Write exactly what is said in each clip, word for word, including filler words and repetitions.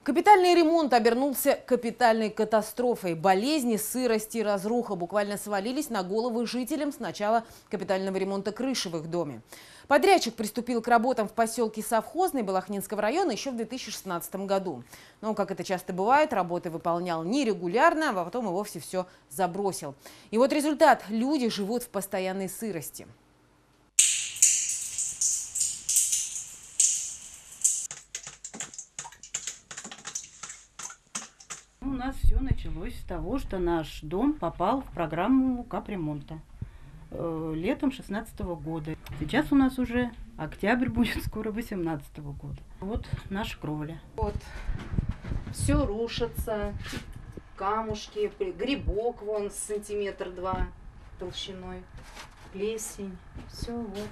Капитальный ремонт обернулся капитальной катастрофой. Болезни, сырость и разруха буквально свалились на головы жителям с начала капитального ремонта крыши в их доме. Подрядчик приступил к работам в поселке Совхозный Балахнинского района еще в две тысячи шестнадцатом году. Но, как это часто бывает, работы выполнял нерегулярно, а потом и вовсе все забросил. И вот результат. Люди живут в постоянной сырости. У нас все началось с того, что наш дом попал в программу капремонта э, летом шестнадцатого года. Сейчас у нас уже октябрь будет, скоро восемнадцатого года. Вот наша кровля. Вот все рушится, камушки, грибок вон сантиметр два толщиной, плесень, все вот.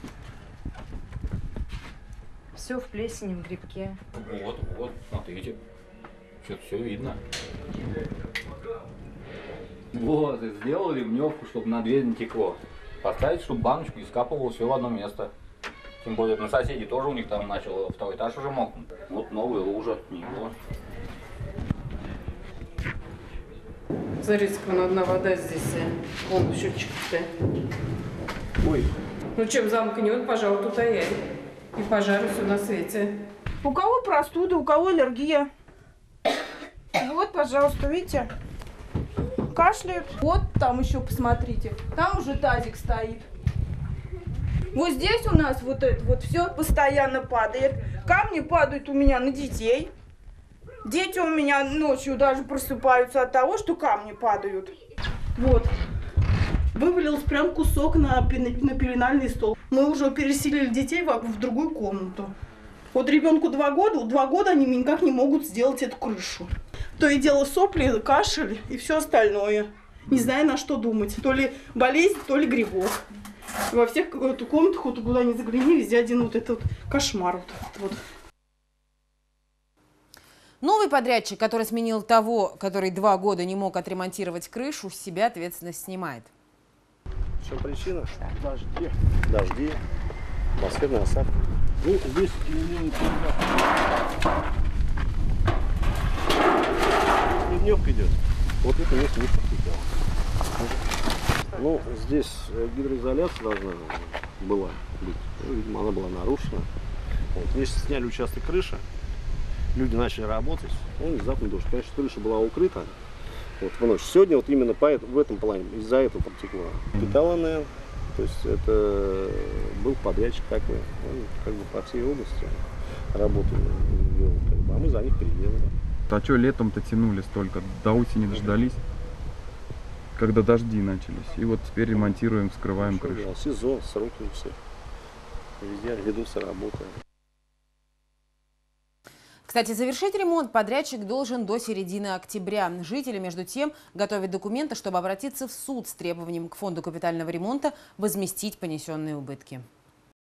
Все в плесени, в грибке. Вот, вот, смотрите. Что-то все видно. Вот, и сделали ливневку, чтобы на дверь не текло. Поставить, чтобы баночку и скапывало все в одно место. Тем более, ну, соседи тоже у них там начало второй этаж уже мокнуть. Вот новая лужа, ничего. Смотрите, вон одна вода здесь, вон счетчик-то. Ой. Ну чем замкнет, пожалуй, тут ай-яй. И пожары все на свете. У кого простуда, у кого аллергия. Вот, пожалуйста, видите, кашляют. Вот там еще посмотрите, там уже тазик стоит. Вот здесь у нас вот это вот все постоянно падает. Камни падают у меня на детей. Дети у меня ночью даже просыпаются от того, что камни падают. Вот. Вывалился прям кусок на, на пеленальный стол. Мы уже переселили детей в, в другую комнату. Вот ребенку два года, два года они никак не могут сделать эту крышу. То и дело сопли, кашель и все остальное. Не знаю, на что думать. То ли болезнь, то ли грибок. Во всех вот, комнатах, вот, куда ни загляни, везде один вот этот вот кошмар. Вот, вот. Новый подрядчик, который сменил того, который два года не мог отремонтировать крышу, с себя ответственность снимает. В чем причина? Дожди. Дожди. Атмосферная осадка. Ну, здесь ливневка идет. Вот это место не подпитало. Ну, здесь гидроизоляция должна была быть. Ну, видимо, она была нарушена. Вот, здесь сняли участок крыши. Люди начали работать. Ну, внезапно дождь. Конечно, крыша была укрыта. Вот в ночь. Сегодня вот именно по, в этом плане, из-за этого протекло. Питаланная. То есть это был подрядчик такой, он как бы по всей области работу вел, как бы, а мы за них переделали. А что летом-то тянули столько? До осени дождались, когда дожди начались. И вот теперь ремонтируем, вскрываем ну, крышу. Да, сезон, сроки все. Везде ведутся работы. Кстати, завершить ремонт подрядчик должен до середины октября. Жители, между тем, готовят документы, чтобы обратиться в суд с требованием к фонду капитального ремонта возместить понесенные убытки.